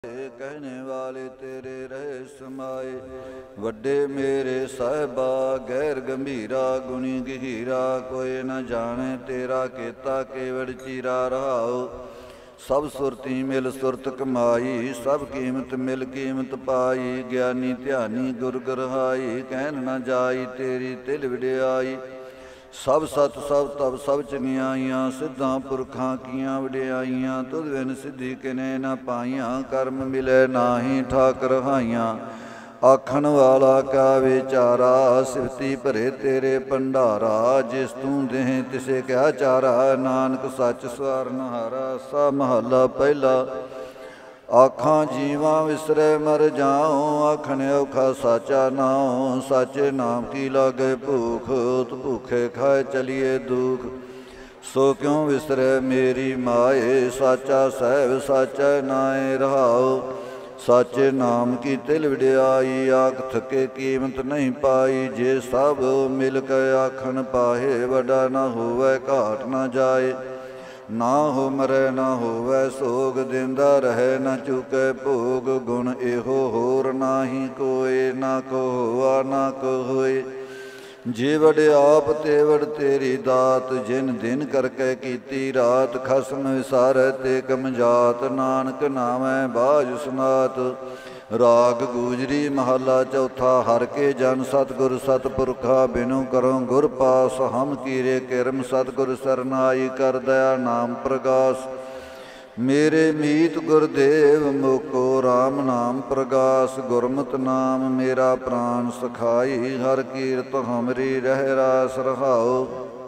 कहने वाले तेरे रहे समाए। वड्डे मेरे साहिबा गैर गंभीरा गुणी गहीरा, कोई न जाने तेरा केता केवड़ चीरा रहाओ। सब सुरती मिल सुरत कमाई, सब कीमत मिल कीमत पाई। ज्ञानी ध्यानी गुर गरहाई, कहन न जाई तेरी तिल विड़ियाई। सब सत सब तब सब चंगियाइयां, सिद्धां पुरखां कीयां वडियाइयां। तुध बिन सिद्धि किने न पाइयां, कर्म मिले नाहीं ठाकर हाइयां। आखण वाला क्या विचारा, सिफती भरे तेरे भंडारा। जिस तूं देह तिसे क्या चारा, नानक सच सवारनहारा। सा महला पहला। आखां जीवां विसरे मर जाऊं, आखन औखा साचा नाऊं। साचे नाम की लागे भूख, उत भूखे खाए चलिए दुख। सो क्यों विसरे मेरी माए, साचा सहब साचा नाए रहाओ। साचे नाम की तिल विड़ियाई, आख थके कीमत नहीं पाई। जे सब मिल के आखन पाहे, वडा न होवे घाट न जाए। ना हो मरै ना होवै सोग, देंदा रहे न चुकै भोग। गुण एहो होर नाही कोय, ना को होआ ना को होए। जे वड़ आप ते वड़ तेरी दात, जिन दिन करके कीती रात। खसम विसारै ते कमजात, नानक नामै बाज सुनात। राग गूजरी महला चौथा। हर के जन सतगुर सतपुरखा, बिनु करो गुर पास। हम कीरे किरम सतगुर सरनाई, कर दया नाम प्रगास। मेरे मीत गुरदेव मोको, राम नाम प्रगास। गुरमत नाम मेरा प्राण सखाई, हर कीरत हमरी रह रास रहाओ।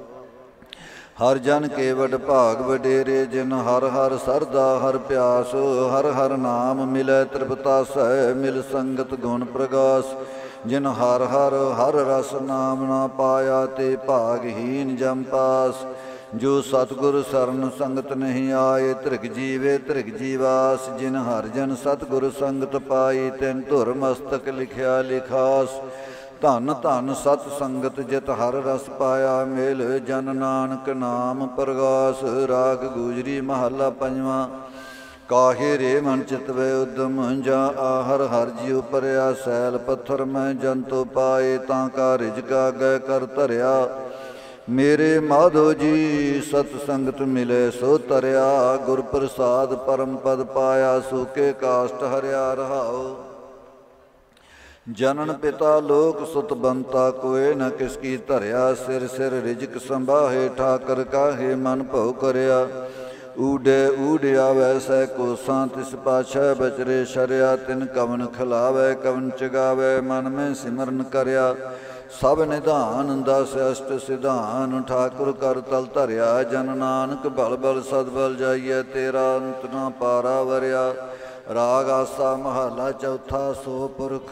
हर जन के वड भाग वडेरे, जिन हर हर सरदा हर प्यास। हर हर नाम मिलै तृपतासै, मिल संगत गुण प्रगास। जिन हर हर हर रस नाम ना पाया, ते भागहीन जम पास। जो सतगुर सरन संगत नहीं आए, त्रिग जीवे त्रिग जीवास। जिन हर जन सतगुर संगत पाई, तिन धुर मस्तक लिखिया लिखास। धन धन सत संगत जित हर रस पाया, मिल जन नानक नाम प्रगास। राग गूजरी महला पंजवा। काहे रे मन चितवे उद्यम, जा आहर हर जिउ परया। सैल पत्थर मैं जंतु पाए, तां का रिजका गै कर धरिया। मेरे माधो जी सत संगत मिले सो तरया। गुर प्रसाद परम पद पाया, सूके काष्ट हरिया रहाओ। जनन पिता लोक सुत बंता, कोय न किसकी धरिया। सिर सिर रिजक संभाहे, ठाकर काहे मन भव करया। ऊडे ऊडिया वैसै कोसां, तिस पाछै बचरे शरिया। तिन कवन खिलावै कवन चगावै, मन में सिमरन करया। सब निधान दस अष्ट सिधान, ठाकुर कर तल धरिया। जन नानक बल बल सद बल जाइए, तेरा अंत ना पारा वरिया। राग आसा महला चौथा। सो पुरख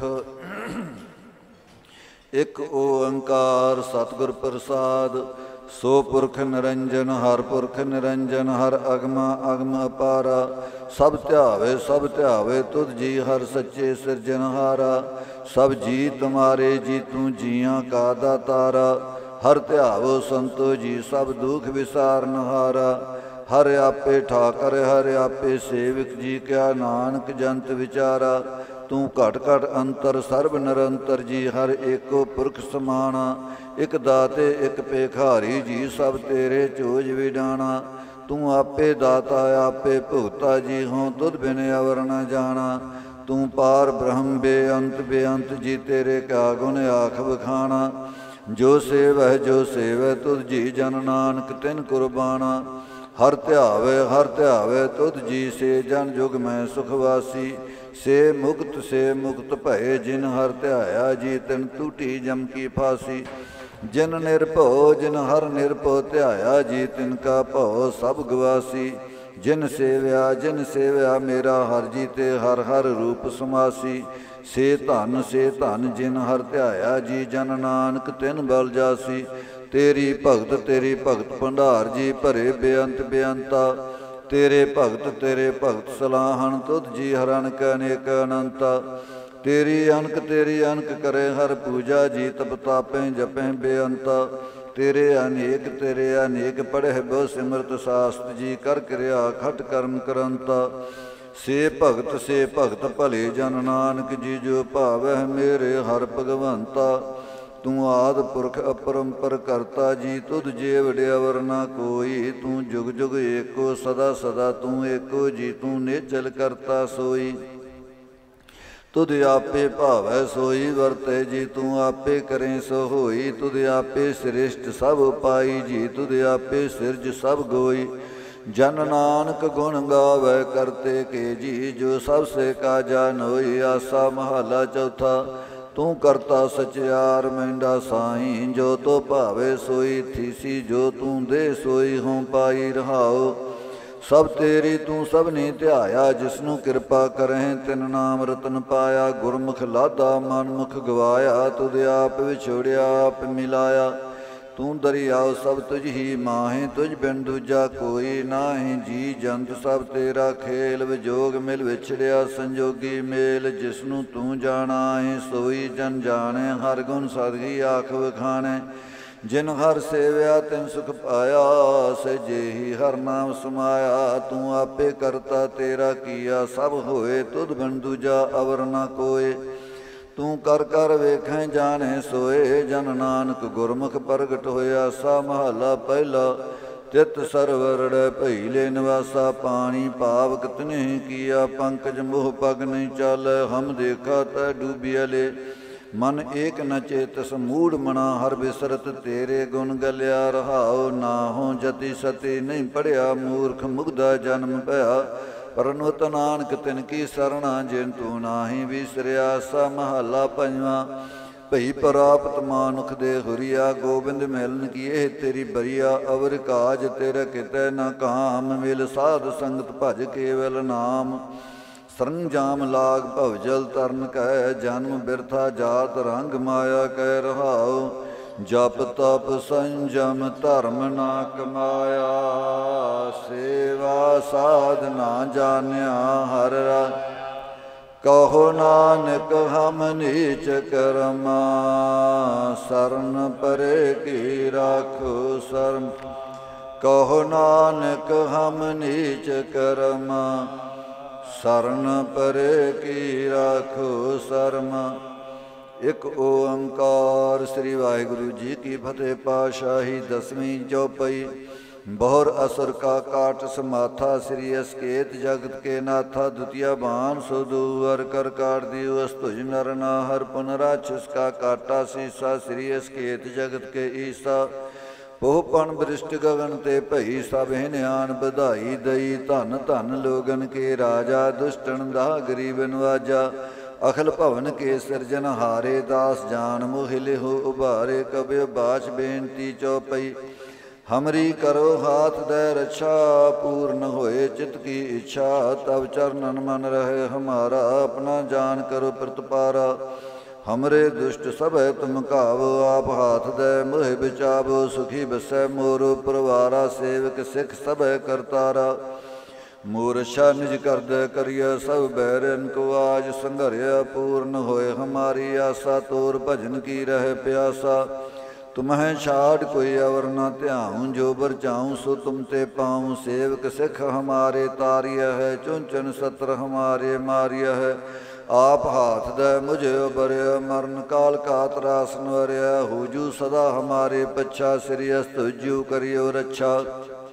एक ओंकार सतगुर प्रसाद। सो पुरख निरंजन हर पुरख निरंजन, हर अगमा अगम अपारा। सब ध्यावे तुध जी, हर सच्चे सिरजनहारा। सब जी तुम्हारे जी, तू जियां का दातारा। हर ध्यावो संतो जी, सब दुख विसारनहारा। हर आपे ठाकर हर आपे सेवक जी, क्या नानक जंत विचारा। तू घट घट अंतर सर्ब निरंतर जी, हर एको पुरख समाना। इक दाते इक पेखारी जी, सब तेरे चोज विडाना। तू आपे दाता आपे भुगता जी, हों तुध बिन अवर न जाना। तू पार ब्रह्म बेअंत जी, तेरे क्या गुण आख बखाना। जो सेवै तुध जी, जन नानक तिन कुर्बाना। हर ध्यावे तुध जी, से जन जुग में सुखवासी। से मुक्त भये, जिन हर ध्याया जी, तिन टूटी जम की फांसी। जिन हर निरभो ध्याया जी, तिनका भव सब गवासी। जिन सेव्या मेरा हर जी, ते हर हर रूप समासी। से धन जिन हर ध्याया जी, जन नानक तिन बल जासी। तेरी भगत भंडार जी, भरे बेअंता। तेरे भगत सलाहन, तुध जी हर अनक अनेक अनंता। तेरी अनक करे हर पूजा जी, तप तापें जपें बेअंता। तेरे अनेक पढ़े बो सिमरत शास्त्र जी, कर क्रिया खट कर्म करंता। ਸੇ ਭਗਤ ਭਲੇ ਜਨ ਨਾਨਕ ਜੀ ਜੋ ਭਾਵਹਿ ਮੇਰੇ ਹਰਿ ਭਗਵੰਤਾ। ਤੂੰ ਆਦਿ ਪੁਰਖ ਅਪਰੰਪਰ ਕਰਤਾ ਜੀ ਤੁਧ ਜੇ ਵਡਿਆਵਰ ਨਾ ਕੋਈ। ਤੂੰ ਜੁਗ ਜੁਗ ਏਕੋ ਸਦਾ ਸਦਾ ਤੂੰ ਏਕੋ ਜੀ ਤੂੰ ਨਿਚਲ ਕਰਤਾ ਸੋਈ। ਤੁਧ ਆਪੇ ਭਾਵੈ ਸੋਈ ਵਰਤੈ ਜੀ ਤੂੰ ਆਪੇ ਕਰੇ ਸੋ ਹੋਈ। ਤੁਧ ਆਪੇ ਸ੍ਰਿਸ਼ਟ ਸਭ ਪਾਈ ਜੀ ਤੁਧ ਆਪੇ ਸਿਰਜ ਸਭ ਗੋਈ। ਜਨ ਨਾਨਕ ਗੁਣ ਗਾਵੈ ਕਰਤੇ ਕੇ ਜੀ ਜੋ ਸਭ ਸੇ ਕਾਜਾ ਨੋਈ। ਆਸਾ ਮਹਲਾ ਚੌਥਾ। ਤੂੰ ਕਰਤਾ ਸਚਿਆਰ ਮਹਿੰਡਾ ਸਾਈਂ ਜੋ ਤੋ ਭਾਵੇ ਸੋਈ ਥੀਸੀ ਜੋ ਤੂੰ ਦੇ ਸੋਈ ਹੋਂ ਪਾਈ ਰਹਾਓ। ਸਭ ਤੇਰੀ ਤੂੰ ਸਭਨੀ ਧਿਆਇਆ ਜਿਸਨੂੰ ਕਿਰਪਾ ਕਰਹਿ ਤਿਨ ਨਾਮ ਰਤਨ ਪਾਇਆ। ਗੁਰਮੁਖ ਲਾਦਾ ਮਨਮੁਖ ਗਵਾਇਆ ਤੁਧ ਆਪ ਵਿਛੋੜਿਆ ਆਪ ਮਿਲਾਇਆ। ਤੂੰ ਦਰਿਆਓ ਸਭ ਤੁਝ ਹੀ ਮਾਹੇ ਤੁਝ ਬਿਨ ਦੂਜਾ ਕੋਈ ਨਾਹੀਂ। ਜੀ ਜੰਤ ਸਭ ਤੇਰਾ ਖੇਲ ਵਿਜੋਗ ਮਿਲ ਵਿਛੜਿਆ ਸੰਜੋਗੀ ਮੇਲ। ਜਿਸਨੂੰ ਤੂੰ ਜਾਣਾ ਹੈ ਸੋਈ ਜਨ ਜਾਣੈ ਹਰ ਗੁਣ ਸਦਗੀ ਆਖ ਵਖਾਣੈ। ਜਿਨ ਹਰ ਸੇਵਿਆ ਤਿਨ ਸੁਖ ਪਾਇਆ ਸਹਿਜੇ ਹੀ ਹਰ ਨਾਮ ਸਮਾਇਆ। ਤੂੰ ਆਪੇ ਕਰਤਾ ਤੇਰਾ ਕੀਆ ਸਭ ਹੋਏ ਤੁਧ ਬਿਨ ਦੂਜਾ ਅਵਰ ਨ ਕੋਏ। ਤੂੰ ਕਰ ਕਰ ਵੇਖੈ ਜਾਣੈ ਸੋਏ ਜਨ ਨਾਨਕ ਗੁਰਮੁਖ ਪ੍ਰਗਟ ਹੋਇਆ। ਸਾ ਮਹਲਾ ਪਹਿਲਾ। ਤਿਤ ਸਰਵਰੜ ਭਈਲੇ ਨਿਵਾਸਾ ਪਾਣੀ ਪਾਵਕ ਤਨਹਿ ਕੀਆ। ਪੰਕਜ ਮੋਹ ਪਗ ਨਹੀਂ ਚਾਲੈ ਹਮ ਦੇਖਾ ਤੈ ਡੂਬਿਆਲੇ। ਮਨ ਏਕ ਨ ਚੇਤਸ ਮੂੜ ਮਣਾ ਹਰ ਬਿਸਰਤ ਤੇਰੇ ਗੁਣ ਗਲਿਆ ਰਹਾਉ। ਨਾਹੋ ਜਤੀ ਸਤੀ ਨਹੀਂ ਪੜਿਆ ਮੂਰਖ ਮੁਗਧਾ ਜਨਮ ਭਇਆ। ਪਰਨੁਤ ਨਾਨਕ ਤਿਨ ਕੀ ਸਰਣਾ ਜਿਨ ਤੂੰ ਨਾਹੀ ਵਿਸਰਿਆ। ਸਾ ਮਹਲਾ ਪੰਜਵਾਂ। ਭਈ ਪ੍ਰਾਪਤ ਮਾਨੁਖ ਦੇ ਹੁਰੀਆ ਗੋਬਿੰਦ ਮਿਲਨ ਕੀਏ ਤੇਰੀ ਬਰੀਆ। ਅਵਰ ਕਾਜ ਤੇਰਾ ਕਿਤੈ ਨ ਕਾਮ ਮਿਲ ਸਾਧ ਸੰਗਤ ਭਜ ਕੇਵਲ ਨਾਮ। ਸਰੰਜਾਮ ਲਾਗ ਭਵਜਲ ਤਰਨ ਕਹਿ ਜਨਮ ਬਿਰਥਾ ਜਾਤ ਰੰਗ ਮਾਇਆ ਕਹਿ ਰਹਾਉ। ਜਪ ਤਪ ਸੰਜਮ ਧਰਮ ਨਾ ਕਮਾਇਆ। ਸੇਵਾ ਸਾਧਨਾ ਜਾਣਿਆ ਹਰ ਕਹੋ ਨਾਨਕ ਹਮ ਨੀਚ ਕਰਮਾ। ਸਰਨ ਪਰੇ ਕੀ ਰਾਖੋ ਸਰਮ ਕਹੋ ਨਾਨਕ ਹਮ ਨੀਚ ਕਰਮਾ। ਸਰਨ ਪਰੇ ਕੀ ਰਾਖੋ ਸਰਮ। ਇਕ ਓੰਕਾਰ। ਸ੍ਰੀ ਵਾਹਿਗੁਰੂ ਜੀ ਕੀ ਫਤਿਹ। ਪਾਤਸ਼ਾਹੀ ਦਸਵੀਂ ਚੌਪਈ। ਬਹੁਰ ਅਸੁਰ ਕਾ ਕਾਟ ਸਮਾਥਾ। ਸ੍ਰੀ ਅਸਕੇਤ ਜਗਤ ਕੇ ਨਾਥਾ। ਦੁਤੀਆ ਬਾਨ ਸੋ ਦੂਵਰ ਕਰ ਕਾਟ ਦਿਓ ਅਸਤੁਜ ਨਰ ਨਾ ਹਰ ਪੁਨਰਾਛਿਸ ਕਾ ਕਾਟਾ ਸੀਸਾ। ਸ੍ਰੀ ਅਸਕੇਤ ਜਗਤ ਕੇ ਈਸਾ। ਪੋਹਪਨ ਬ੍ਰਿਸ਼ਟ ਗਗਨ ਤੇ ਭਈ ਸਭ ਹਿਨਿਆਨ ਵਧਾਈ ਦਈ। ਧਨ ਧਨ ਲੋਗਨ ਕੇ ਰਾਜਾ ਦੁਸ਼ਟਨ ਦਾ ਗਰੀਬ ਨਵਾਜਾ। ਅਖਲ ਭਵਨ ਕੇ ਸਿਰਜਨ ਹਾਰੇ ਦਾਸ ਜਾਨ ਮੋਹਿ ਲਿਹੁ ਉਭਾਰੇ। ਕਬਿ ਬਾਚ ਬੇਨਤੀ ਚੌਪਈ। ਹਮਰੀ ਕਰੋ ਹਾਥ ਦੈ ਰਛਾ ਪੂਰਨ ਹੋਏ ਚਿਤ ਕੀ ਇੱਛਾ। ਤਬ ਚਰਨਨ ਮਨ ਰਹੇ ਹਮਾਰਾ ਆਪਣਾ ਜਾਨ ਕਰੋ ਪ੍ਰਤਪਾਰਾ। ਹਮਰੇ ਦੁਸ਼ਟ ਸਭੈ ਤੁਮ ਘਾਵੋ ਆਪ ਹਾਥ ਦੈ ਮੋਹਿ ਬਿਚਾਵੋ। ਸੁਖੀ ਬਸੈ ਮੋਰੋ ਪਰਵਾਰਾ ਸੇਵਕ ਸਿੱਖ ਸਭੈ ਕਰਤਾਰਾ। ਮੂਰਛਾ ਨਿਜ ਕਰਦੈ ਕਰੀਐ ਸਭ ਬੈਰਨ ਕੋ ਆਜ ਸੰਘਰਿਆ। ਪੂਰਨ ਹੋਏ ਹਮਾਰੀ ਆਸਾ ਤੋਰ ਭਜਨ ਕੀ ਰਹਿ ਪਿਆਸਾ। ਤੁਮਹਿ ਛਾੜ ਕੋਈ ਅਵਰ ਨ ਧਿਆਉ ਜੋ ਬਰ ਚਾਉ ਸੋ ਤੁਮ ਤੇ ਪਾਉ। ਸੇਵਕ ਸਿੱਖ ਹਮਾਰੇ ਤਾਰਿਆ ਹੈ ਚੁੰਚਨ ਸਤਰ ਹਮਾਰੇ ਮਾਰਿਆ ਹੈ। ਆਪ ਹਾਥ ਦੈ ਮੁਝੇ ਉਬਰਿਆ ਮਰਨ ਕਾਲ ਕਾ ਤਰਾਸ ਨਵਰਿਆ। ਹੋਜੂ ਸਦਾ ਹਮਾਰੇ ਪੱਛਾ ਸ੍ਰੀ ਅਸਤੁਜੂ ਕਰਿਓ ਰੱਛਾ।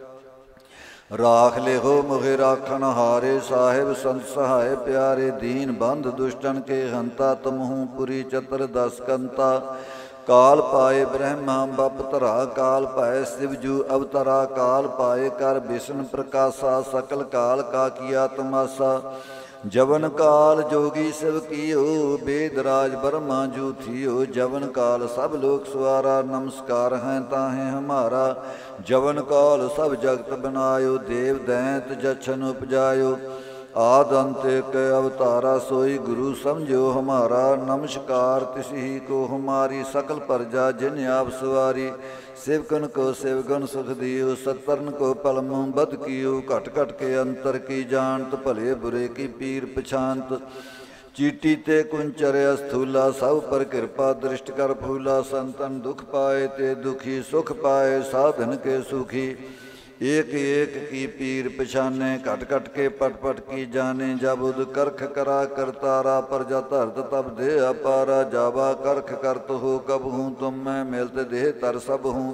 ਰਾਖ ਲਿਹੋ ਮੁਹਿ ਰਾਖਣ ਹਾਰੇ ਸਾਹਿਬ ਸੰਤ ਸਹਾਇ ਪਿਆਰੇ। ਦੀਨ ਬੰਧ ਦੁਸ਼ਟਨ ਕੇ ਹੰਤਾ ਤੁਮਹੂ ਪੁਰੀ ਚਤਰ ਦਸ ਕੰਤਾ। ਕਾਲ ਪਾਏ ਬ੍ਰਹਮਾ ਬਪ ਧਰਾ ਕਾਲ ਪਾਏ ਸਿਵਜੂ ਅਵਤਰਾ। ਕਾਲ ਪਾਏ ਕਰ ਵਿਸ਼ਨ ਪ੍ਰਕਾਸ਼ਾ ਸਕਲ ਕਾਲ ਕਾ ਕੀਆ ਤਮਾਸਾ। ਜਵਨ ਕਾਲ ਜੋਗੀ ਸਿਵ ਕੀਓ ਬੇਦ ਰਾਜ ਬਰਮਾ ਜੂ ਥੀਓ। ਜਵਨ ਕਾਲ ਸਭ ਲੋਕ ਸਵਾਰਾ ਨਮਸਕਾਰ ਹੈ ਤਾਹੇ ਹਮਾਰਾ। ਜਵਨ ਕਾਲ ਸਭ ਜਗਤ ਬਨਾਇਓ ਦੇਵ ਦੈਂਤ ਜਛਨ ਉਪਜਾਇਓ। ਆਦਿ ਅੰਤ ਇਕ ਅਵਤਾਰਾ ਸੋਈ ਗੁਰੂ ਸਮਝਿਓ ਹਮਾਰਾ। ਨਮਸਕਾਰ ਤਿਸਹੀ ਕੋ ਹਮਾਰੀ ਸਕਲ ਪਰਜਾ ਜਿਨ ਆਪ ਸਵਾਰੀ। ਸਿਵਕਨ ਕੋ ਸਿਵਗੁਣ ਸੁਖ ਦਿਓ ਸਤਰਨ ਕੋ ਪਲਮੁ ਬਦ ਕੀਓ। ਘਟ ਘਟ ਕੇ ਅੰਤਰ ਕੀ ਜਾਣਤ ਭਲੇ ਬੁਰੇ ਕੀ ਪੀਰ ਪਛਾਨਤ। ਚੀਟੀ ਤੇ ਕੁੰਚਰ ਅਸਥੂਲਾ ਸਭ ਪਰ ਕਿਰਪਾ ਦ੍ਰਿਸ਼ਟ ਕਰ ਫੂਲਾ। ਸੰਤਨ ਦੁਖ ਪਾਏ ਤੇ ਦੁਖੀ ਸੁਖ ਪਾਏ ਸਾਧਨ ਕੇ ਸੁਖੀ। एक एक की पीर पछाने, घट घट के पट पट की जाने। जब उद करख करा करतारा, प्रजा धरत तब दे अपारा। जावा करख करत हो कब हूँ, तुम मैं मिलत देह तर सब हूँ।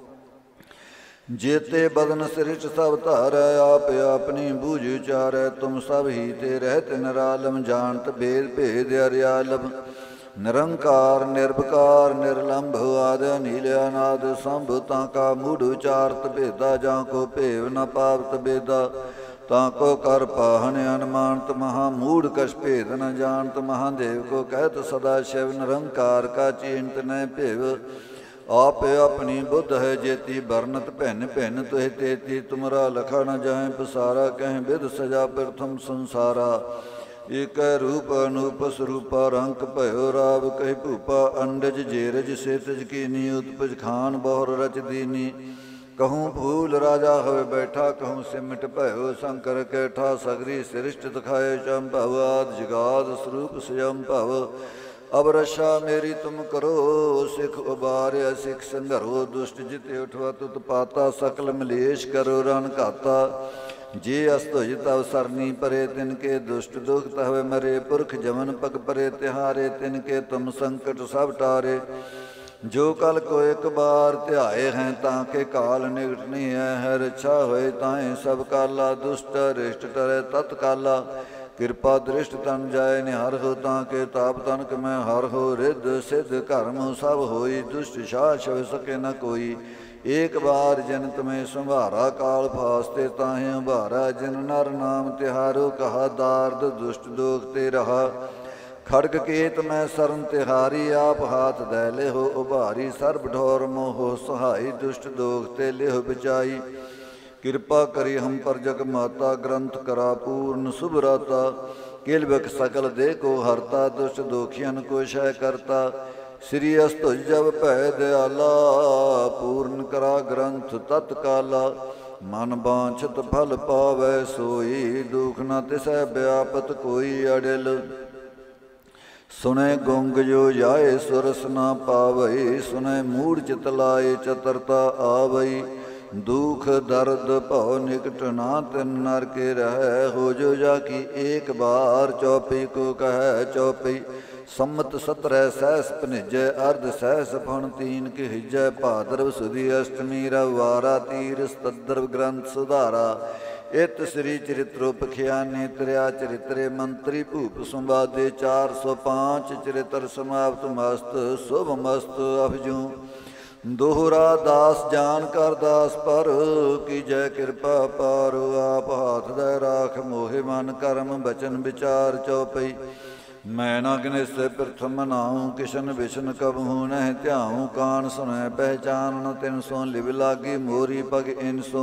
जेते बदन सृष्ट सब धारै, आप अपनी बूझ उचारै। तुम सब ही ते रहत निरालम, जानत भेद भेद अरियालम। निरंकार निर्विकार निर्लंभ, आदि नील अनाद संभ। ताका मूढ़ उचारत भेदा, जाको भेव न पावत बेदा। ताको कर पाहन अनुमानत, महामूढ़ कछ भेद न जानत। महादेव को कहत सदा शिव, निरंकार का चिंत न भेव। आप अपनी बुद्ध है जेती, बरनत भिन्न भिन्न तुह तेती। तुमरा लखा न जाए पसारा, कह विध सजा प्रथम संसारा। एक रूप अनूप स्वरूपा, रंक भयो राव कही भूपा। अंडज जेरज से तज कीनी, उत्पज खान बहुर रच दीनी। कहूँ फूल राजा हवे बैठा, कहूँ सिमट भयो शंकर कैठा। सगरी सृष्ट दिखाए चंभव, आद जगाद स्वरूप स्वयं भव। अब रक्षा मेरी तुम करो, सिख उबार्य सिख संघरो। दुष्ट जित उठवा तुत पाता, सकल मलेश करो रन घाता। जे अस्तुज तव सरनी परे, तिनके दुष्ट दुख तहवे मरे। पुरख जमन पग परे तिहारे, तिनके तुम संकट सब टारे। जो कल को एक बार ध्याए हैं, ताके काल निकट नहीं है। रक्षा होए ताहें सब काला, दुष्ट रिष्ट टरे तत्काला। कृपा दृष्ट तन जाय निहार हो, ताके ताप तनक में हर हो। रिद्ध सिद्ध कर्म सब होई, दुष्ट शाह छव सके न कोई। एक बार जिन तुम्हें संभारा, काल फास्ते ताहें उभारा। जिन नर नाम तिहारो, कहा दार्द दुष्ट दोख ते रहा। खड़ग केत मैं सरन तिहारी, आप हाथ दे ले हो उभारी। सर्ब ढोर मोह सहाई, दुष्ट दोख ते ले हो बचाई। कृपा करी हम पर जग माता, ग्रंथ करा पूर्ण शुभ राता। किलबक सकल दे को हरता, दुष्ट दोखियन को शय करता। श्री अस्तुज जब भै दयाला, पूर्ण करा ग्रंथ तत्काला। मन बांछत फल पावै सोई, दुख न तिसै व्यापत कोई। अडिल सुनै गुंग जो जाए, सुरस न पावई। सुनै मूढ़ चित लाए, चतुरता आवई। दुख दर्द भव निकट ना, तिन नर के रहै। हो जो जाकी एक बार, चौपी को कहै चौपी। सम्मत 17 सहस भनिजै, अर्ध सहस फण तीन के हिजै। भाद्रव सुदी अष्टमी रविवारा, तीर सतद्रव ग्रंथ सुधारा। इत श्री चरित्रो पखियानी, त्रिया चरित्रे मंत्री भूप संवादे। 405 चरित्र समाप्त मस्त, शुभ मस्त अभिजू। दोहरा दास जान कर दास पर, की जय कृपा पारो। आप हाथ दे राख मोहे मन, कर्म बचन विचार चौपई। मैं न गनिस प्रथम नाऊँ, किशन विशन कबहू नह ध्याऊँ। कान सुनै पहचान न तिन सो, लिव लागी मोरी पग इन सो।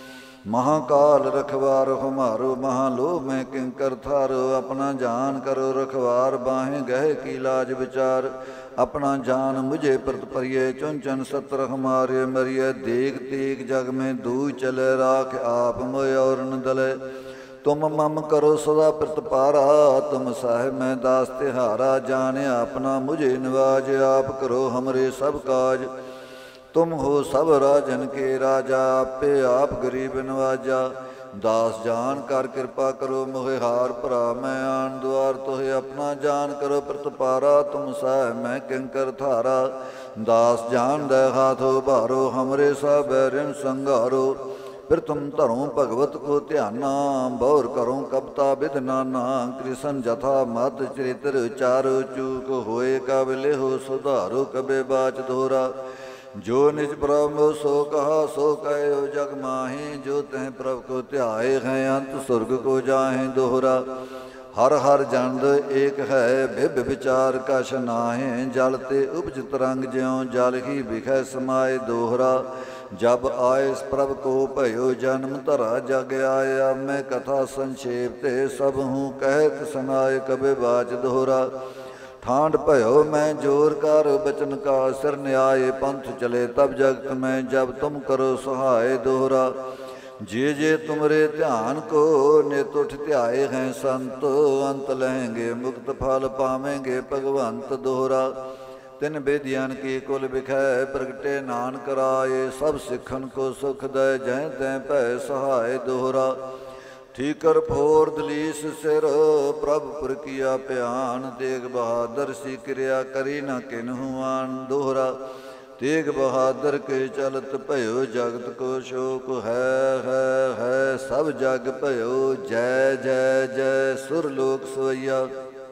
महाकाल रखवार हमारो, महालोभ में किंकर थारो। अपना जान करो रखवार, बाहें गह की लाज विचार। अपना जान मुझे प्रत परिय, चुन चुन सत्र हमारे मरिय। देख तेग जग में दूई चले, राख आप मोय और न दले। तुम मम करो सदा प्रतिपारा, तुम साहिब मैं दास तिहारा। जाने अपना मुझे निवाज, आप करो हमरे सब काज। तुम हो सब राजन के राजा, आपे आप गरीब नवाजा। दास जान कर कृपा करो मोहे हार, भरा मैं आन द्वार। तोहे अपना जान करो प्रतिपारा, तुम साहिब मैं किंकर थारा। दास जान दे हाथो भारो, हमरे सब बैरिन संघारो। फिर तुम धरो भगवत को ध्याना, बौर करो कपता विध नाना। कृष्ण जथा मत चरित्र चारो, चूक होए काबिले हो सुधारो। कबे बाच दोहरा, जो निज प्रभु सो कहा सो कहो जग माहे। जो तह प्रभु को ध्याए हैं, अंत स्वर्ग को जाहे दोहरा। हर हर जनद एक है, भिभ विचार कछ नाहे। जल ते उपज तरंग ज्यों, जल ही बिखै समाए दोहरा। जब आए प्रभ को भयो जन्म, धरा जग आया। मैं कथा संक्षेप ते सब हूँ, कहत सुनाए कबे बाच दोहरा। ठांड भयो मैं जोर कर, बचन का सिर न्याय। पंथ चले तब जगत में, जब तुम करो सहाय दोहरा। जे जे तुमरे ध्यान को, नित उठ ध्याए हैं संत। अंत लहेंगे मुक्त फल, पावेंगे भगवंत दोहरा। ਤਿਨ ਬੇਦਿਆਨ ਕੀ ਕੁਲ ਬਿਖੈ ਪ੍ਰਗਟੇ ਨਾਨਕ ਰਾਏ ਸਭ ਸਿੱਖਨ ਕੋ ਸੁਖ ਦੈ ਜੈ ਤੈ ਭੈ ਸਹਾਇ ਦੋਹਰਾ ਠੀਕਰ ਫੋਰ ਦਲੀਸ ਸਿਰ ਪ੍ਰਭ ਪੁਰ ਕੀਆ ਧਿਆਨ ਤੇਗ ਬਹਾਦਰ ਸੀ ਕਿਰਿਆ ਕਰੀ ਨ ਕਿਨਹੁ ਆਨ ਦੋਹਰਾ ਤੇਗ ਬਹਾਦਰ ਕੇ ਚਲਤ ਭਇਓ ਜਗਤ ਕੋ ਸ਼ੋਕ ਹੈ ਸਭ ਜਗ ਭਇਓ ਜੈ ਜੈ ਜੈ ਸੁਰ ਲੋਕ ਸਵਈਆ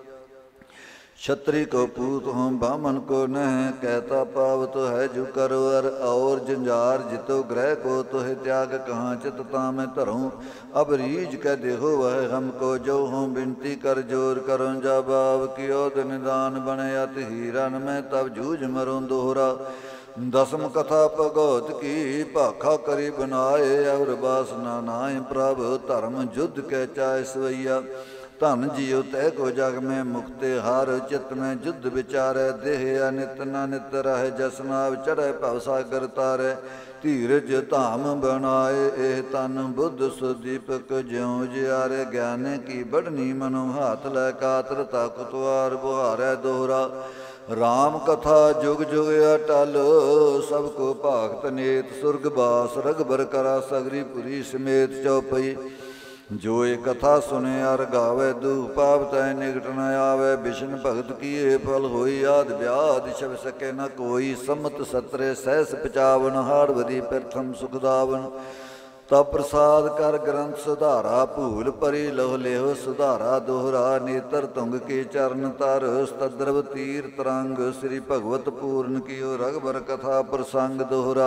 क्षत्रि को पूत हूँ बामन को नह कहता पावत है जो करो और जंजार जितो ग्रह को तो है त्याग कहाँ चितता मैं धरूँ अब रीझ कह देहो वह हमको जो हूँ बिनती कर जोर करूँ जा बाब कियो निदान बने अति हीरन में तब जूझ मरूँ दोहरा दसम कथा भगवत की भाखा करी बनाए और बासना नाय प्रभ धर्म युद्ध के चाय सवैया धन जियो तय को जग में मुक्ते हार चित में युद्ध विचारे देह अनित नित रह जसनाव चढ़े भव सागर तारे धीरज धाम बनाए एह तन बुद्ध सुदीपक ज्यों जियारे ज्ञाने की बढ़नी मनो हाथ लै कातरता कुतवार बुहारै दोहरा राम कथा जुग जुग अटल सबको भागत नेत सुरगवास रघबर करा सगरी पुरी समेत चौपई जो ये कथा सुने अर गावे दुख पाप तय निकट न आवे विष्णु भगत किए फल होई आदि व्याधि छव सके न कोई सम्मत सत्रे सहस 55 हाड़वरी प्रथम सुखदावन तब प्रसाद कर ग्रंथ सुधारा भूल परी लोह लेहो सुधारा दोहरा नेत्र तुंग के चरण तर तद्रव तीर तरंग श्री भगवत पूर्ण कियो रघबर कथा प्रसंग दोहरा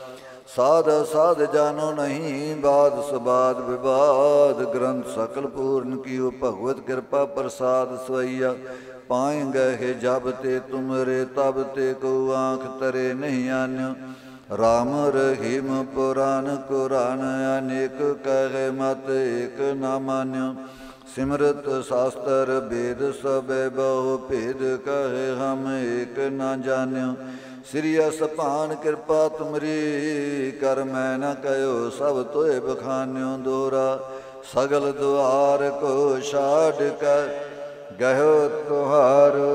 साध साध जानो नहीं बाद सुबाद विवाद ग्रंथ सकल पूर्ण कियो भगवत कृपा प्रसाद स्वैया पाए गए जब ते तुमरे तब ते को आँख तरे नहीं आन्यो राम रहीम पुराण कुरान अनेक कहे मत एक न मान्यो सिमरत शास्त्र वेद सब बहु भेद कहे हम एक न जान्यो श्री असपान कृपा तुमरी कर मैं न कहो सब तोय बखान्यो दोहरा सगल द्वार को छाड़ कर गयो तुहारो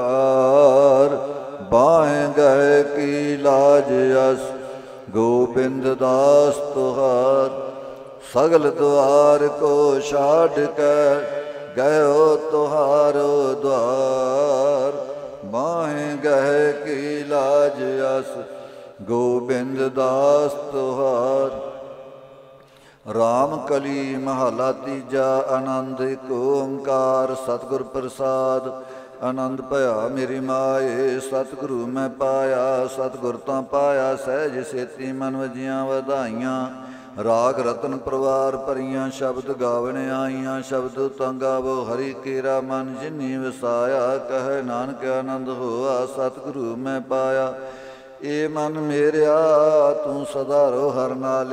द्वार बाहें गए की लाज यस गोविंद दास तुहार सगल द्वार को छाड़ कर गयो तुहारो द्वार माहे गहे की लाज अस गोबिंद दास तुहार राम कली महला तीजा आनंद को ओंकार सतगुर प्रसाद आनंद भया मेरी माए सतगुरु मैं पाया सतगुर तां पाया सहज सेती मन वजियां वधाइयां राग रतन परवार परियां शब्द गावन आईयां शब्द तां गावो हरि केरा मन जिन्नी वसाया कह नानक आनंद होआ सतगुरु मैं पाया ए मन मेरिया तू सदा रो हर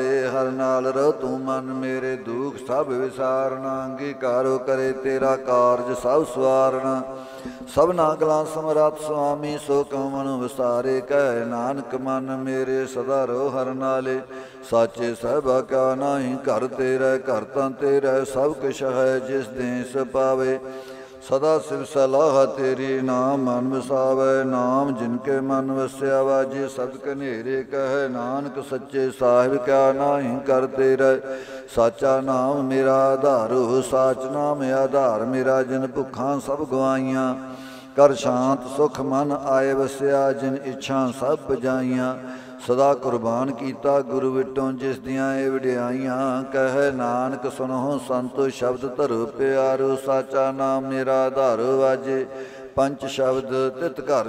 नाल रो तू मन मेरे दुख सब विसारना अंगीकारो करे तेरा कारज सब सवारना सबना गलां समरथ स्वामी सो कहो मन विसारे कह नानक मन मेरे सदा रो हर नाले साचे सहबा क्या नाही घर तेरा घर तां तेरा सब कुछ है जिस देश पावे सदा शिव सलाह तेरी नाम मन वसावै नाम जिनके मन वस्या वाजे शब्द कनेरे कह नानक सच्चे साहिब क्या नाही कर तेरा साचा नाम मेरा आधारो साच नाम आधार मेरा जिन भुखां सब गवाइयां कर शांत सुख मन आए वस्या जिन इच्छा सब बजाइयां सदा कुर्बान कीता गुरु विटों जिस दियां ए वडियाइयां कह नानक सुनो संतो शब्द धरो प्यारो साचा नाम मेरा आधारो वाजे पंच शब्द तित घर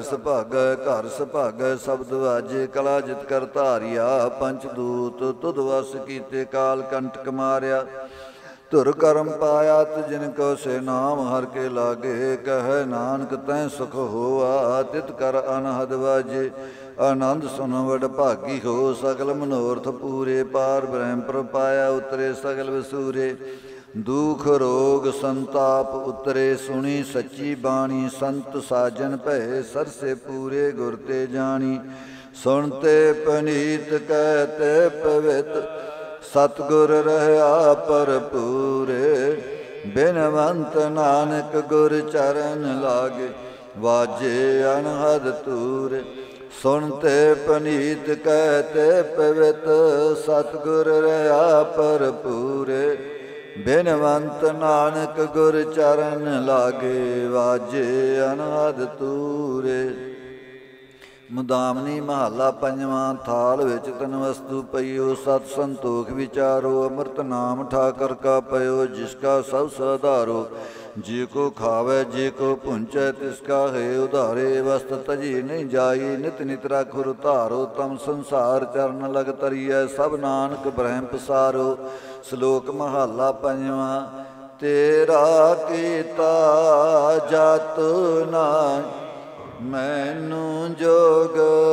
सुभागै शब्द वाजे कला जित कर धारिया पंच दूत तुध वस कीते काल कंटक मारिया धुर कर्म पाया जिनको से नाम हर के लागे कह नानक तैं सुख होआ तित कर अनहद वाजे आनंद सुन वड भागी हो सकल मनोरथ पूरे पार ब्रह्म प्रपाया उतरे सकल वसूरे दुख रोग संताप उतरे सुनी सच्ची बाणी संत साजन भय सरसे पूरे गुर ते जानी सुनते पनीत कहते पवित्र सतगुर रहा पर पूरे बिनवंत नानक गुर चरण लागे ਵਾਜੇ ਅਨਹਦ ਤੂਰ। ਸੁਣਤੇ ਪਨੀਤ ਕਹਿਤੇ ਪਵਿੱਤ, ਸਤਿਗੁਰ ਰਹਾ ਭਰਪੂਰ। ਬਿਨਵੰਤ ਨਾਨਕ ਗੁਰ ਚਰਨ ਲਾਗੇ, ਵਾਜੇ ਅਨਹਦ ਤੂਰੇ। ਮੁਦਾਮਨੀ ਮਹੱਲਾ ਪੰਜਵਾਂ। ਥਾਲ ਵਿੱਚ ਤਨ ਵਸਤੂ ਪਈਓ, ਸਤ ਸੰਤੋਖ ਵਿਚਾਰੋ। ਅੰਮ੍ਰਿਤ ਨਾਮ ਠਾਕਰ ਕਾ ਪਇਓ, ਜਿਸ ਕਾ ਸਭ ਸਧਾਰੋ। ਜੇ ਕੋ ਖਾਵੇ ਜੇ ਕੋ ਪੁੰਚੈ, ਤਿਸ ਕਾ ਹੈ ਉਧਾਰੇ। ਵਸਤ ਤਜੀ ਨਹੀਂ ਜਾਈ, ਨਿਤ ਨਿਤ ਰਾਖੁਰ ਧਾਰੋ। ਤਮ ਸੰਸਾਰ ਚਰਨ ਲਗ ਤਰੀਐ, ਸਭ ਨਾਨਕ ਬ੍ਰਹਮ ਪਸਾਰੋ। ਸ਼ਲੋਕ ਮਹੱਲਾ ਪੰਜਵਾਂ। ਤੇਰਾ ਕੀਤਾ ਜਤ ਨਾ ਮੈਨੂੰ ਜੋਗ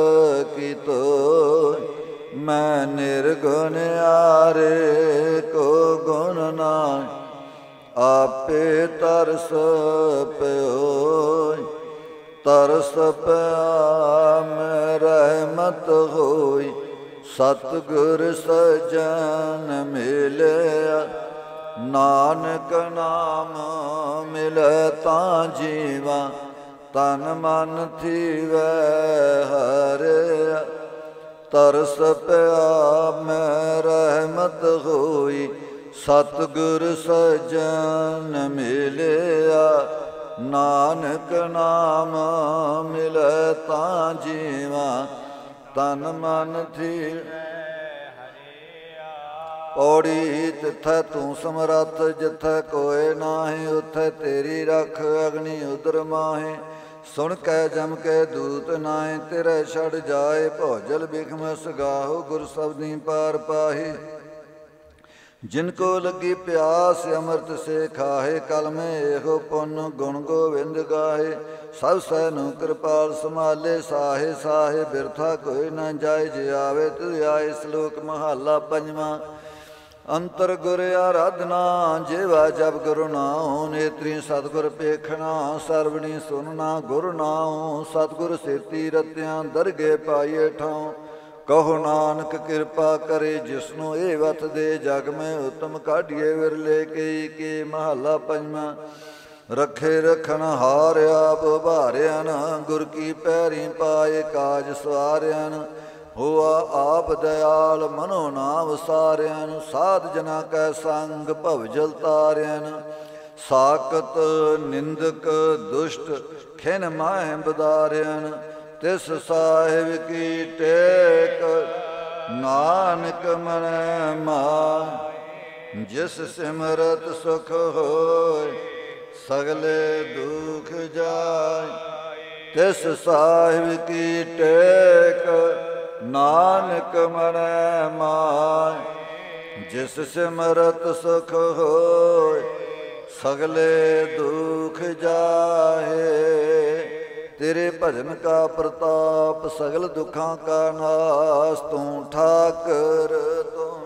ਕੀਤੋ। ਮੈਂ ਨਿਰਗੁਣ ਆਰੇ ਕੋ ਗੁਣ ਨਾ, ਆਪੇ ਤਰਸ ਪਿਓ। ਤਰਸ ਪਿਆ ਮੈਂ ਰਹਿਮਤ ਹੋਈ, ਸਤਿਗੁਰ ਸਜਣ ਮਿਲਿਆ। ਨਾਨਕ ਨਾਮ ਮਿਲੈ ਤਾਂ ਜੀਵਾ, ਤਨ ਮਨ ਥੀਵੈ ਹਰਿਆ। ਤਰਸ ਪਿਆ ਮੈਂ ਰਹਿਮਤ ਹੋਈ, ਸਤਿਗੁਰ ਸਜਣ ਮਿਲਿਆ। ਨਾਨਕ ਨਾਮ ਮਿਲੈ ਤਾਂ ਜੀਵਾ, ਤਨ ਮਨ ਥੀਵੈ ਹਰਿਆ। ਪੌੜੀ ਤਿੱਥੈ ਤੂੰ ਸਮਰੱਥ, ਜਿੱਥੈ ਕੋਇ ਨਾਹੀਂ। ਉਥੈ ਤੇਰੀ ਰਖ ਅਗਨੀ ਉਦਰ ਮਾਹੇ। ਸੁਣ ਕੈ ਜਮ ਕੇ ਦੂਤ ਨਾਏ, ਤੇਰੇ ਛੜ ਜਾਏ। ਭੋਜਲ ਬਿਖਮ ਸਗਾਹੋ, ਗੁਰ ਸਬਦੀ ਪਾਰ ਪਾਹੀ। ਜਿਨ ਕੋ ਲੱਗੀ ਪਿਆਸ, ਅੰਮ੍ਰਿਤ ਸੇ ਖਾਹੇ। ਕਲਮੇ ਇਹੋ ਪੁੰਨ ਗੁਣ ਗੋਵਿੰਦ ਗਾਹੇ। ਸਭ ਸਹਿ ਨੂੰ ਕਿਰਪਾਲ ਸੰਭਾਲੇ, ਸਾਹੇ ਸਾਹੇ ਬਿਰਥਾ ਕੋਈ ਨਾ ਜਾਏ। ਜੇ ਆਵੇ ਤੁ ਆਏ। ਸ਼ਲੋਕ ਮਹੱਲਾ ਪੰਜਵਾਂ। ਅੰਤਰ ਗੁਰ ਆਰਾਧਨਾ, ਜੇਵਾ ਜਪ ਗੁਰੂ ਨਾਉ। ਨੇਤਰੀ ਸਤਿਗੁਰ ਪੇਖਣਾ, ਸਰਵਣੀ ਸੁਨਣਾ ਗੁਰੂ ਨਾਉ। ਸਤਿਗੁਰ ਸੇਤੀ ਰਤਿਆਂ, ਦਰਗੇ ਪਾਈਏ ਠਾਉ। ਕਹੋ ਨਾਨਕ ਕਿਰਪਾ ਕਰੇ, ਜਿਸਨੂੰ ਇਹ ਵਤ ਦੇ। ਜਗ ਮੈਂ ਉਤਮ ਕਾਢੀਏ ਵਿਰਲੇ ਕਈ ਕੇ। ਮਹੱਲਾ ਪੰਜਵਾਂ। ਰੱਖੇ ਰਖਣ ਹਾਰ ਆਪ ਉਭਾਰਿਆਨ, ਗੁਰ ਕੀ ਪੈਰੀ ਪਾਏ ਕਾਜ ਸਵਾਰਿਆਨ। ਹੋਆ ਆਪ ਦਇਆਲ ਮਨੋ ਨਾ ਵਸਾਰਿਆਨ। ਸਾਧ ਜਨਾ ਕੈ ਸੰਗ ਭਵਜਲ ਤਾਰਿਆਨ। ਸਾਕਤ ਨਿੰਦਕ ਦੁਸ਼ਟ ਖਿਨ ਮਾਹਿ ਬਦਾਰਿਆਨ। ਤਿਸ ਸਾਹਿਬ ਕੀ ਟੇਕ, ਨਾਨਕ ਮਨੈ ਮਾਹਿ। ਜਿਸ ਸਿਮਰਤ ਸੁਖ ਹੋਇ, ਸਗਲੇ ਦੁਖ ਜਾਇ। ਤਿਸ ਸਾਹਿਬ ਕੀ ਟੇਕ, ਨਾਨਕ ਮਨੈ ਮਾਹਿ। ਜਿਸ ਸਿਮਰਤ ਸੁਖ ਹੋਇ, ਸਗਲੇ ਦੁਖ ਜਾਹੇ। ਤੇਰੇ ਭਜਨ ਕਾ ਪ੍ਰਤਾਪ, ਸਗਲ ਦੁਖਾਂ ਕਾ ਨਾਸ। ਤੂੰ ਠਾਕਰ ਤੁਮ।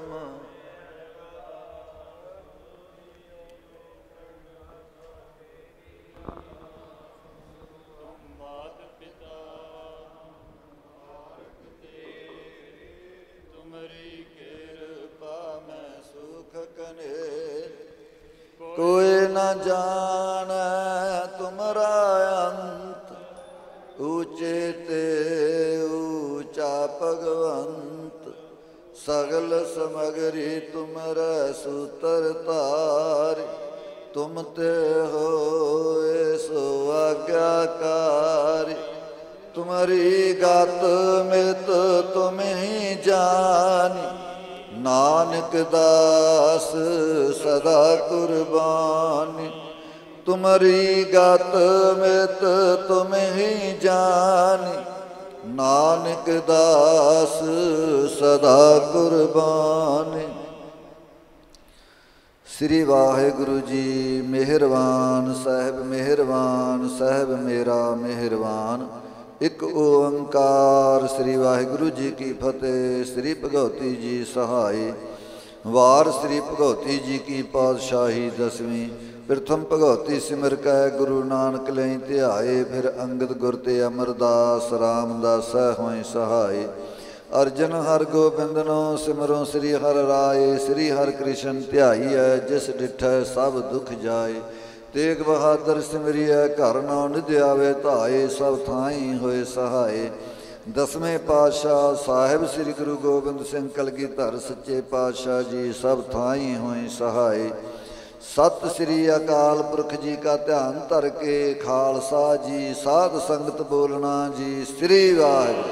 ਕੋਈ ਨਾ ਜਾਣੈ ਤੁਮਰਾ ਅੰਤ, ਊਚੇ ਤੇ ਊਚਾ ਭਗਵੰਤ। ਸਗਲ ਸਮਗਰੀ ਤੁਮਰੈ ਸੂਤਰ ਧਾਰਿ। ਤੁਮ ਤੇ ਹੋਏ ਸੋ ਆਗਿਆਕਾਰਿ। ਤੁਮਰੀ ਗਤ ਮਿਤ ਤੁਮ ਹੀ ਜਾਨੀ। ਨਾਨਕ ਦਾਸ ਸਦਾ ਕੁਰਬਾਨੀ। ਤੁਮਰੀ ਗਤ ਮਿਤ ਤੁਮ ਹੀ ਜਾਨੀ। ਨਾਨਕ ਦਾਸ ਸਦਾ ਕੁਰਬਾਨੀ। ਸ੍ਰੀ ਵਾਹਿਗੁਰੂ ਜੀ ਮਿਹਰਬਾਨ ਸਾਹਿਬ, ਮਿਹਰਬਾਨ ਸਾਹਿਬ ਮੇਰਾ ਮਿਹਰਬਾਨ। ਇੱਕ ਓੰਕਾਰ। ਸ੍ਰੀ ਵਾਹਿਗੁਰੂ ਜੀ ਕੀ ਫਤਿਹ। ਸ੍ਰੀ ਭਗਉਤੀ ਜੀ ਸਹਾਈ। ਵਾਰ ਸ੍ਰੀ ਭਗਉਤੀ ਜੀ ਕੀ ਪਾਤਸ਼ਾਹੀ ਦਸਵੀਂ। ਪ੍ਰਥਮ ਭਗਉਤੀ ਸਿਮਰ ਕੈ, ਗੁਰੂ ਨਾਨਕ ਲਈ ਧਿਆਏ। ਫਿਰ ਅੰਗਦ ਗੁਰ ਤੇ ਅਮਰਦਾਸ, ਰਾਮਦਾਸੈ ਹੋਇ ਸਹਾਈ। ਅਰਜਨ ਹਰਿ ਗੋਬਿੰਦਨੋ ਸਿਮਰੋ ਸ੍ਰੀ ਹਰਿ ਰਾਏ। ਸ੍ਰੀ ਹਰਿ ਕ੍ਰਿਸ਼ਨ ਧਿਆਈਐ, ਜਿਸ ਡਿਠੈ ਸਭ ਦੁਖ ਜਾਏ। ਤੇਗ ਬਹਾਦਰ ਸਿਮਰਿਐ ਘਰ ਨਾ ਨਿਧ ਆਵੇ ਧਾਏ, ਸਭ ਥਾਈ ਹੋਏ ਸਹਾਏ। ਦਸਵੇਂ ਪਾਤਸ਼ਾਹ ਸਾਹਿਬ ਸ੍ਰੀ ਗੁਰੂ ਗੋਬਿੰਦ ਸਿੰਘ ਕਲਗੀਧਰ ਸੱਚੇ ਪਾਤਸ਼ਾਹ ਜੀ ਸਭ ਥਾਈ ਹੋਏ ਸਹਾਏ। ਸਤਿ ਸ੍ਰੀ ਅਕਾਲ ਪੁਰਖ ਜੀ ਕਾ ਧਿਆਨ ਧਰ ਕੇ, ਖਾਲਸਾ ਜੀ ਸਾਧ ਸੰਗਤ ਬੋਲਣਾ ਜੀ ਸ੍ਰੀ ਵਾਹਿਗੁਰੂ।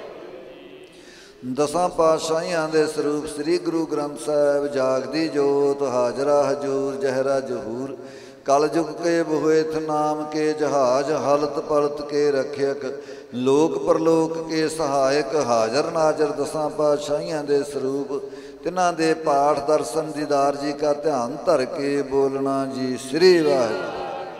ਦਸਾਂ ਪਾਤਸ਼ਾਹੀਆਂ ਦੇ ਸਰੂਪ ਸ੍ਰੀ ਗੁਰੂ ਗ੍ਰੰਥ ਸਾਹਿਬ ਜਾਗਦੀ ਜੋਤ, ਹਾਜ਼ਰਾ ਹਜੂਰ ਜਹਰਾ ਜਹੂਰ। ਕਲ ਜੁਗ ਕੇ ਬੋਇਥ ਨਾਮ ਕੇ ਜਹਾਜ, ਹਲਤ ਪਲਤ ਕੇ ਰਖਿਅਕ ਲੋਕ ਪਰਲੋਕ ਕੇ ਸਹਾਇਕ। ਹਾਜ਼ਰ ਨਾਜ਼ਰ ਦਸਾਂ ਪਾਤਸ਼ਾਹੀਆਂ ਦੇ ਸਰੂਪ, ਤਿਨਾਂ ਦੇ ਪਾਠ ਦਰਸ਼ਨ ਦੀਦਾਰ ਜੀ ਕਾ ਧਿਆਨ ਧਰ ਕੇ ਬੋਲਣਾ ਜੀ ਸ੍ਰੀ ਵਾਹਿਗੁਰੂ।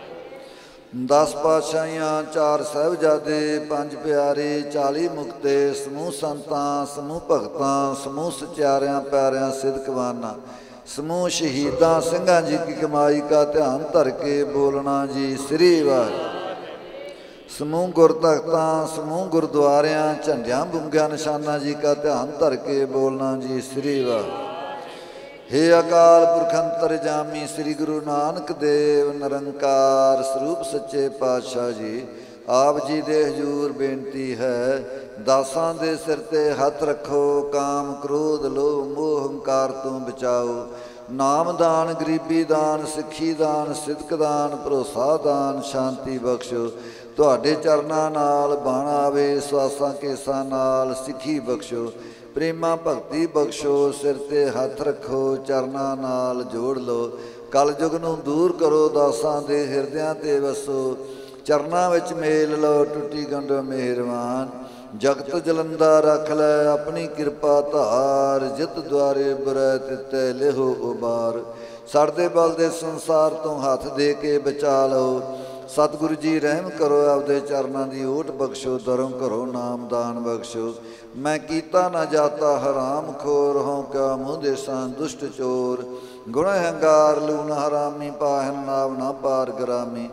10 ਪਾਤਸ਼ਾਹੀਆਂ, 4 ਸਾਹਿਬਜ਼ਾਦੇ, 5 ਪਿਆਰੇ, 40 ਮੁਕਤੇ, ਸਮੂਹ ਸੰਤਾਂ, ਸਮੂਹ ਭਗਤਾਂ, ਸਮੂਹ ਸਚਿਆਰਿਆਂ ਪਿਆਰਿਆਂ ਸਿਦਕਵਾਨਾਂ, ਸਮੂਹ ਸ਼ਹੀਦਾਂ ਸਿੰਘਾਂ ਜੀ ਕੀ ਕਮਾਈ ਕਾ ਧਿਆਨ ਧਰ ਕੇ ਬੋਲਣਾ ਜੀ ਸ੍ਰੀ ਵਾਹਿਗੁਰੂ। ਸਮੂਹ ਗੁਰਤਖਤਾਂ, ਸਮੂਹ ਗੁਰਦੁਆਰਿਆਂ, ਝੰਡਿਆਂ ਬੁੰਗਿਆਂ ਨਿਸ਼ਾਨਾਂ ਜੀ ਕਾ ਧਿਆਨ ਧਰ ਕੇ ਬੋਲਣਾ ਜੀ ਸ੍ਰੀ ਵਾਹਿਗੁਰੂ। हे अकाल पुरख अंतरजामी श्री गुरु नानक देव निरंकार ਸਰੂਪ ਸੱਚੇ ਪਾਤਸ਼ਾਹ ਜੀ, ਆਪ ਜੀ ਦੇ ਹਜ਼ੂਰ ਬੇਨਤੀ ਹੈ, ਦਾਸਾਂ ਦੇ ਸਿਰ ਤੇ ਹੱਥ ਰੱਖੋ, ਕਾਮ ਕ੍ਰੋਧ ਲੋਭ ਮੋਹ ਹੰਕਾਰ ਤੋਂ ਬਚਾਓ। ਨਾਮ ਦਾਨ, ਗਰੀਬੀ ਦਾਨ, ਸਿੱਖੀ ਦਾਨ, ਸਿਦਕ ਦਾਨ, ਭਰੋਸਾ ਦਾਨ, ਸ਼ਾਂਤੀ ਬਖਸ਼ੋ। ਤੁਹਾਡੇ ਚਰਨਾਂ ਨਾਲ ਬਾਣ ਆਵੇ, ਸਵਾਸਾਂ ਕੇਸਾਂ ਨਾਲ ਸਿੱਖੀ ਬਖਸ਼ੋ। ਪ੍ਰੇਮਾ ਭਗਤੀ ਬਖਸ਼ੋ, ਸਿਰ ਤੇ ਹੱਥ ਰੱਖੋ, ਚਰਨਾਂ ਨਾਲ ਜੋੜ ਲਓ। ਕਲ ਯੁਗ ਨੂੰ ਦੂਰ ਕਰੋ, ਦਾਸਾਂ ਦੇ ਹਿਰਦਿਆਂ ਤੇ ਵਸੋ। ਚਰਨਾਂ ਵਿੱਚ ਮੇਲ ਲਓ, ਟੁੱਟੀ ਗੰਢ ਮਿਹਰਬਾਨ। ਜਗਤ ਜਲੰਦਾ ਰੱਖ ਲੈ, ਆਪਣੀ ਕਿਰਪਾ ਧਾਰ। ਜਿਤ ਦੁਆਰੇ ਬੁਰੈ ਤਿਤੈ ਲਿਹੋ ਉਬਾਰ। ਸੜਦੇ ਬਲਦੇ ਸੰਸਾਰ ਤੋਂ ਹੱਥ ਦੇ ਕੇ ਬਚਾ ਲਓ। ਸਤਿਗੁਰੂ ਜੀ ਰਹਿਮ ਕਰੋ, ਆਪਦੇ ਚਰਨਾਂ ਦੀ ਓਟ ਬਖਸ਼ੋ। ਦਰੋਂ ਘਰੋਂ ਨਾਮ ਦਾਨ ਬਖਸ਼ੋ। ਮੈਂ ਕੀਤਾ ਨਾ ਜਾਤਾ ਹਰਾਮ ਖੋਰ, ਹੋਂ ਕਿਆ ਮੂੰਹ ਦੇਸਾਂ ਦੁਸ਼ਟ ਚੋਰ। ਗੁਣ ਹੰਕਾਰ ਲੂਣ ਹਰਾਮੀ, ਪਾਹਨ ਨਾਵ ਨਾ ਪਾਰ ਗਰਾਮੀ।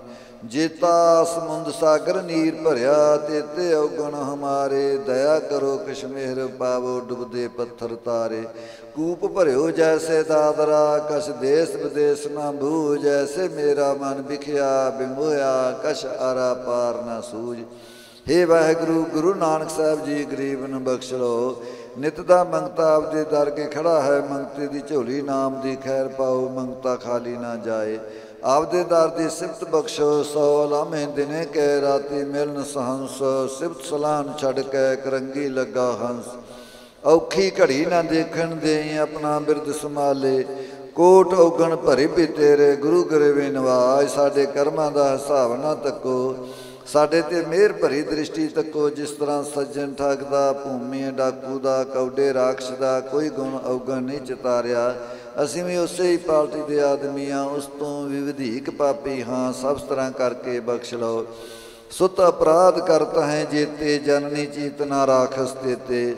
ਜੇਤਾ ਸਮੁੰਦ ਸਾਗਰ ਨੀਰ ਭਰਿਆ, ਤੇਤੇ ਔਗਣ ਹਮਾਰੇ। ਦਇਆ ਕਰੋ ਕਿਛ ਮਿਹਰ ਪਾਵੋ, ਡੁੱਬਦੇ ਪੱਥਰ ਤਾਰੇ। ਕੂਪ ਭਰਿਓ ਜੈਸੇ ਦਾਦਰਾ, ਕਛ ਦੇਸ ਵਿਦੇਸ ਨਾ ਬੂ। ਜੈਸੇ ਮੇਰਾ ਮਨ ਵਿਖਿਆ ਬਿਮੋਇਆ, ਕਛ ਆਰਾ ਪਾਰ ਨਾ ਸੂਝ। हे ਵਾਹਿਗੁਰੂ, ਗੁਰੂ ਨਾਨਕ ਸਾਹਿਬ ਜੀ ਗਰੀਬ ਨੂੰ ਬਖਸ਼ ਲਓ। ਨਿਤ ਦਾ ਮੰਗਤਾ ਆਪਦੇ ਦਰ ਕੇ ਖੜਾ ਹੈ, ਮੰਗਤੇ ਦੀ ਝੋਲੀ ਨਾਮ ਦੀ ਖੈਰ ਪਾਓ। ਮੰਗਤਾ ਖਾਲੀ ਨਾ ਜਾਏ, ਆਪਦੇ ਦਰ ਦੀ ਸਿਫਤ ਬਖਸ਼ੋ। 100 ਲਾਮੇ ਦਿਨੇ ਕੈ, ਰਾਤੀ ਮਿਲਨ ਸਹੰਸ। ਸਿਫਤ ਸਲਾਨ ਛੱਡ ਕੇ ਕਰੰਗੀ ਲੱਗਾ ਹੰਸ। ਔਖੀ ਘੜੀ ਨਾ ਦੇਖਣ ਦੇ, ਆਪਣਾ ਬਿਰਦ ਸੰਭਾਲੇ। ਕੋਟ ਔਗਣ ਭਰੇ ਵੀ ਤੇਰੇ, ਗੁਰੂ ਗਰਵੇ ਨਵਾਜ। ਸਾਡੇ ਕਰਮਾਂ ਦਾ ਹਿਸਾਬ ਨਾ ਤੱਕੋ, ਸਾਡੇ ਤੇ ਮਿਹਰ ਭਰੀ ਦ੍ਰਿਸ਼ਟੀ ਤੱਕੋ। ਜਿਸ ਤਰ੍ਹਾਂ ਸੱਜਣ ਠੱਗ ਦਾ, ਭੂਮੀ ਡਾਕੂ ਦਾ, ਕੌਡੇ ਰਾਖਸ਼ ਦਾ ਕੋਈ ਗੁਣ ਔਗਣ ਨਹੀਂ ਚਿਤਾਰਿਆ। ਅਸੀਂ ਵੀ ਉਸੇ ਹੀ ਪਾਲਟੀ ਦੇ ਆਦਮੀ ਹਾਂ, ਉਸ ਤੋਂ ਵੀ ਵਧੇਕ ਪਾਪੀ ਹਾਂ। ਸਭ ਤਰ੍ਹਾਂ ਕਰਕੇ ਬਖਸ਼ ਲਓ। ਸੁਤ ਅਪਰਾਧ ਕਰਤਾ ਹੈ ਜੇਤੇ, ਜਨਨੀ ਚੀਤ ਨਾ ਰਾਖਸ ਤੇਤੇ।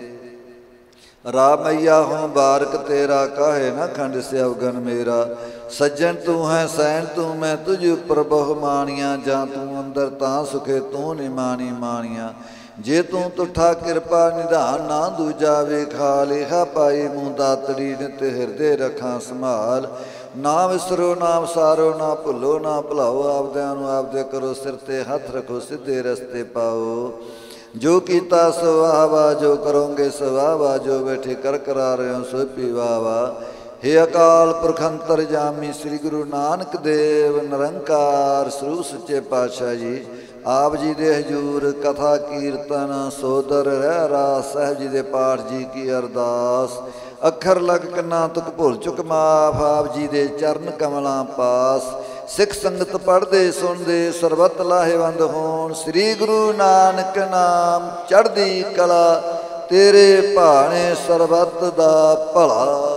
ਰਾਮਈਆ ਹੋਂ ਬਾਰਕ ਤੇਰਾ, ਕਾਹੇ ਨਾ ਖੰਡ ਸਿਆਵਗਨ ਮੇਰਾ। ਸੱਜਣ ਤੂੰ ਹੈ ਸੈਣ ਤੂੰ, ਮੈਂ ਤੁਝ ਉੱਪਰ ਬਹੁ ਮਾਣੀਆਂ। ਜਾਂ ਤੂੰ ਅੰਦਰ ਤਾਂ ਸੁਖੇ, ਤੂੰ ਨਿਮਾਣੀ ਮਾਣੀਆਂ। ਜੇ ਤੂੰ ਤੁਠਾ ਕਿਰਪਾ ਨਿਧਾਨ, ਨਾ ਦੂਜਾ ਵੇਖਾ। ਲੇਖਾ ਪਾਈ ਮੂੰਹ ਦਾਤੜੀ, ਨਿਤ ਹਿਰਦੇ ਰੱਖਾਂ ਸੰਭਾਲ। ਨਾ ਵਿਸਰੋ ਨਾ ਵਿਸਾਰੋ, ਨਾ ਭੁੱਲੋ ਨਾ ਭੁਲਾਓ। ਆਪਦਿਆਂ ਨੂੰ ਆਪਦੇ ਕਰੋ, ਸਿਰ ਤੇ ਹੱਥ ਰੱਖੋ, ਸਿੱਧੇ ਰਸਤੇ ਪਾਓ। ਜੋ ਕੀਤਾ ਸੋ ਵਾਹ ਵਾਹ, ਜੋ ਕਰੋਗੇ ਸੋ ਵਾਹ ਵਾਹ। ਜੋ ਬੈਠੇ ਕਰ ਕਰਾ ਰਹੇ ਹੋ ਸੋ ਪੀ ਵਾਹ ਵਾਹ। हे ਅਕਾਲ ਪੁਰਖ ਅੰਤਰਜਾਮੀ ਸ੍ਰੀ ਗੁਰੂ ਨਾਨਕ ਦੇਵ ਨਿਰੰਕਾਰ ਸਰੂਪ ਸੱਚੇ ਪਾਤਸ਼ਾਹ ਜੀ, ਆਪ ਜੀ ਦੇ ਹਜ਼ੂਰ ਕਥਾ ਕੀਰਤਨ ਸੋਦਰ ਰਹਿ ਰਾਸ। ਸਾਹਿਬ ਜੀ ਦੇ ਪਾਠ ਜੀ ਕੀ ਅਰਦਾਸ। ਅੱਖਰ ਲਗ ਕੰਨਾਂ ਤੁਕ ਭੁੱਲ ਚੁੱਕ ਮਾਫ, ਆਪ ਜੀ ਦੇ ਚਰਨ ਕਮਲਾਂ ਪਾਸ। ਸਿੱਖ ਸੰਗਤ ਪੜ੍ਹਦੇ ਸੁਣਦੇ ਸਰਬਤ ਲਾਹੇਵੰਦ ਹੋਣ। ਸ੍ਰੀ ਗੁਰੂ ਨਾਨਕ ਨਾਮ ਚੜ੍ਹਦੀ ਕਲਾ, ਤੇਰੇ ਭਾਣੇ ਸਰਬਤ ਦਾ ਭਲਾ।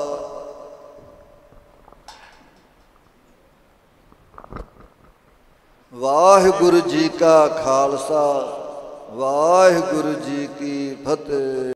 ਵਾਹਿਗੁਰੂ ਜੀ ਕਾ ਖਾਲਸਾ, ਵਾਹਿਗੁਰੂ ਜੀ ਕੀ ਫਤਿਹ।